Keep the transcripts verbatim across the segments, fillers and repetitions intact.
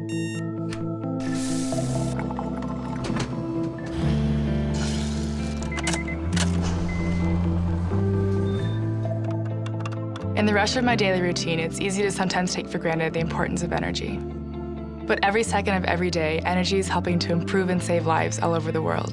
In the rush of my daily routine, it's easy to sometimes take for granted the importance of energy. But every second of every day, energy is helping to improve and save lives all over the world.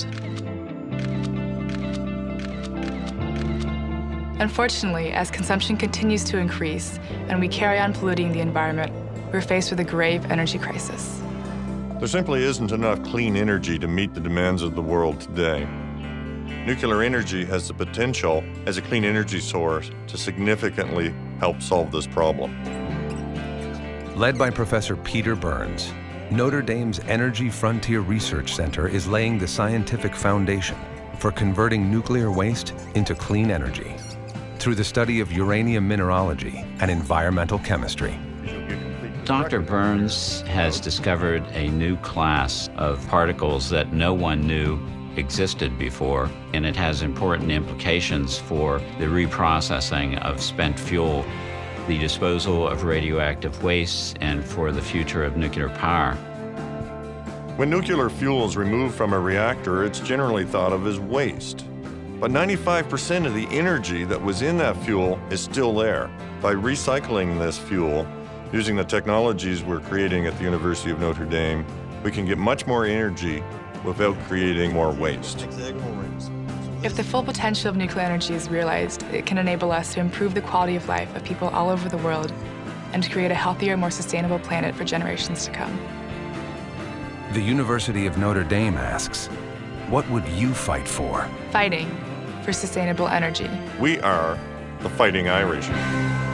Unfortunately, as consumption continues to increase and we carry on polluting the environment, we're faced with a grave energy crisis. There simply isn't enough clean energy to meet the demands of the world today. Nuclear energy has the potential as a clean energy source to significantly help solve this problem. Led by Professor Peter Burns, Notre Dame's Energy Frontier Research Center is laying the scientific foundation for converting nuclear waste into clean energy through the study of uranium mineralogy and environmental chemistry. Doctor Burns has discovered a new class of particles that no one knew existed before, and it has important implications for the reprocessing of spent fuel, the disposal of radioactive wastes, and for the future of nuclear power. When nuclear fuel is removed from a reactor, it's generally thought of as waste. But ninety-five percent of the energy that was in that fuel is still there. By recycling this fuel, using the technologies we're creating at the University of Notre Dame, we can get much more energy without creating more waste. If the full potential of nuclear energy is realized, it can enable us to improve the quality of life of people all over the world and to create a healthier, more sustainable planet for generations to come. The University of Notre Dame asks, what would you fight for? Fighting for sustainable energy. We are the Fighting Irish.